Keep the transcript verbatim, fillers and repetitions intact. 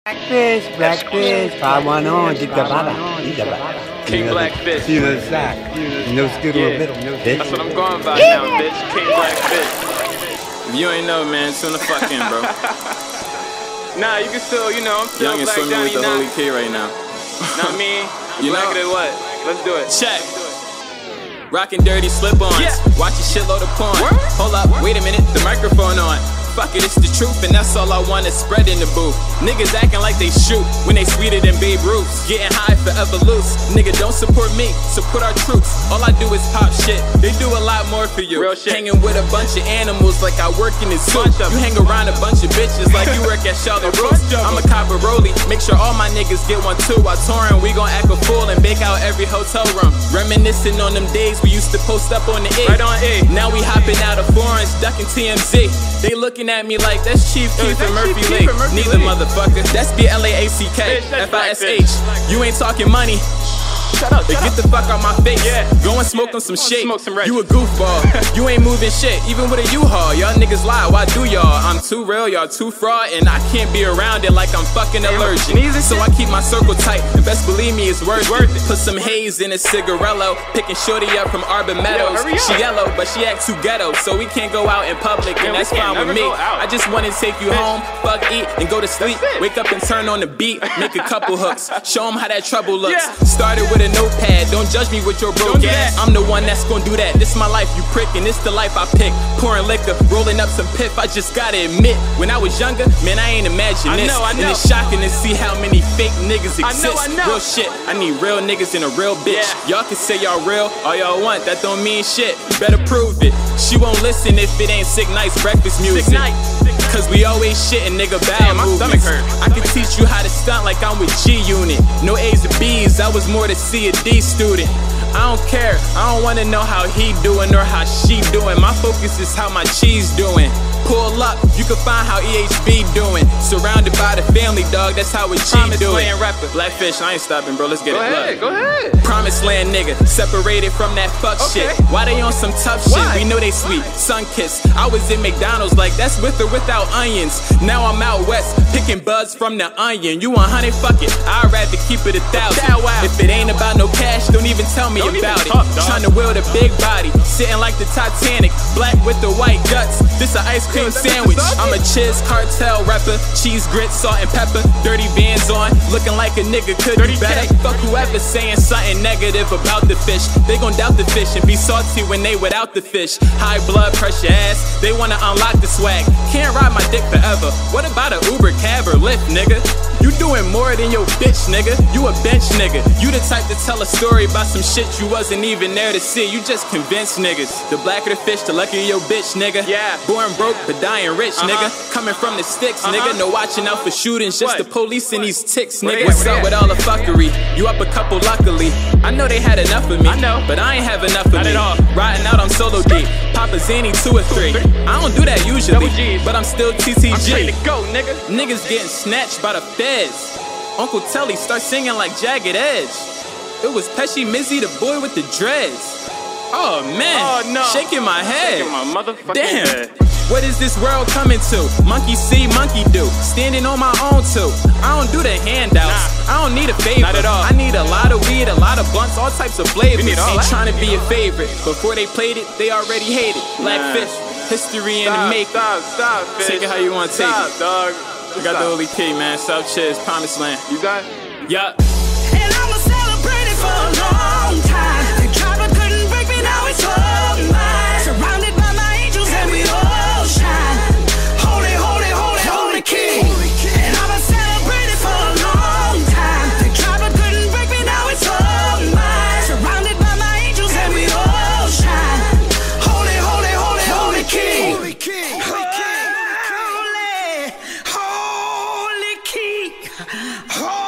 Blackfish, Blackfish, five one zero, Jigababa, Jigababa. King Blackfish. See the sack. No skittle Yeah. middle. That's what I'm going by now, bitch. King Blackfish. If you ain't know, man, tune the fuck in, bro. Nah, you can still, you know, I'm still Young and Black swimming Johnny with the holy Knox. key right now. Not me. You Blacker know. than what? Let's do it. Check. Rockin' dirty slip-ons. Yeah. Watch a shitload of porn. Word? Hold up, wait a minute, the microphone on. Fuck it, it's the truth, and that's all I wanna spread in the booth. Niggas acting like they shoot when they sweeter than Babe Ruth. Getting high forever loose. Nigga, don't support me, support our troops. All I do is pop shit. They do a lot more for you. Real shit. Hanging with a bunch of animals like I work in the zoo. Bunch of You hang around a bunch of bitches like you work at Charlotte Russe. bunch of I'm a copper rollie, make sure all my niggas get one too. While touring, we gon' act a fool and bake out every hotel room. Reminiscing on them days we used to post up on the E. Right on E. Now we hopping out of foreigns, ducking T M Z. They looking at me like that's Chief Yo, Keef that's and Murphy Chief Lee. Keef and Murphy Neither Lee. motherfucker. That's B L A A C K Bitch, that's F I S H. You ain't talking money. Shut up, But shut get up. the fuck out my face. Yeah. Go and smoke on some Go and shit. smoke some Reggie. You a goofball. You ain't moving shit, even with a U-Haul. Y'all niggas lie, why do y'all? I'm too real, y'all too fraud, and I can't be around it like I'm fucking allergic. sneezing So shit? I keep my circle tight, and best believe me, it's worth, worth it. Put some haze in a cigarello, picking shorty up from Arbor Meadows. hurry up. She yellow, but she act too ghetto, so we can't go out in public, Yeah, and we that's can't fine with never me. go out. I just wanna take you Bitch. home, fuck, eat, and go to sleep. That's it. Wake up and turn on the beat, make a couple hooks, show them how that trouble looks. Yeah. Started with a notepad, don't judge me with your broke Don't do ass. that. I'm the one that's gonna do that. This my life, you prick, and this the life I pick. Pouring liquor, rolling up some piff. I just gotta admit, when I was younger, man, I ain't imagine I this. know, I And know. it's shocking to see how many fake niggas I exist. know, I know. Real shit. I need real niggas and a real bitch. Yeah. Y'all can say y'all real all y'all want. That don't mean shit. Better prove it. She won't listen if it ain't sick nice breakfast music. Sick night. Cause we always shitting nigga bowel Damn, my movements. stomach hurt. I can teach you how to stunt like I'm with G Unit. No A's or B's, I was more to C or D student. I don't care, I don't wanna know how he doing or how she doing. My focus is how my cheese doing. Pull up, you can find how E H B doing. Surrounded by the family, dog, that's how a G Promise do it. Land rapper. Blackfish, I ain't stopping, bro, let's get Go it. ahead, Look. go ahead. Promised land nigga, separated from that fuck Okay. shit. Why they on some tough shit? Why? We know they sweet. Sun kiss. I was in McDonald's like that's with or without onions. Now I'm out west picking buds from the onion. You want honey? Fuck it. I'd rather keep it a thousand. Bow wow. If it ain't about no cash, don't even tell me Don't even about it. talk, dog. Trying to wield a big body, sitting like the Titanic, black with the white guts. This a ice cream Yo, is that sandwich. the sausage? I'm a Chiz cartel rapper, cheese grits, salt and pepper, dirty Vans on, looking like a nigga could Dirty be better. K. Fuck whoever saying something negative about the fish. They gon' doubt the fish and be salty when they without the fish. High blood pressure ass, they wanna unlock the swag. Can't ride my dick forever. What about a Uber cab or Lyft, nigga? You doing more than your bitch, nigga. You a bench nigga. You the type to tell a story about some shit you wasn't even there to see. You just convinced niggas. The blacker the fish, the luckier your bitch, nigga. Yeah. Born broke, but dying rich, Uh-huh. nigga. Coming from the sticks, Uh-huh. nigga. No watching out for shootings, just What? the police and these ticks, Where nigga. they at? What's Where up they with at? all the fuckery? You up a couple, luckily. I know they had enough of me. I know. But I ain't have enough of Not me. at all. Riding out, I'm solo deep. Papa Zany two or three. I don't do that usually, Double G's. but I'm still T T G. I'm trying to go, nigga. Niggas getting snatched by the feds. Uncle Telly start singing like Jagged Edge. It was Pesci Mizzy, the boy with the dreads. Oh man, Oh, no. shaking my head. Shaking my motherfucking Damn. head. What is this world coming to? Monkey see, monkey do. Standing on my own too. I don't do the handouts. Nah. I don't need a favor. Not at all. I need a lot of weed, a lot of blunts, all types of flavors. You need all Ain't that. trying to be a favorite. Before they played it, they already hated. Blackfish, Nah. history in the Stop, making. stop, stop, bitch. Take it how you wanna take stop, it. dog. I got Stop. the holy key, man. South Chiz, Promised Land. You got? Yup. And I'ma celebrate it for a long time. They tried but couldn't break me, now it's all mine. Surrounded by my angels and we all shine. Holy, holy, holy, holy king. And I'ma celebrate it for a long time. They tried but couldn't break me, now it's all mine. Surrounded by my angels and we all shine. Holy, holy, holy, holy king. Holy king. Holy, holy king. Holy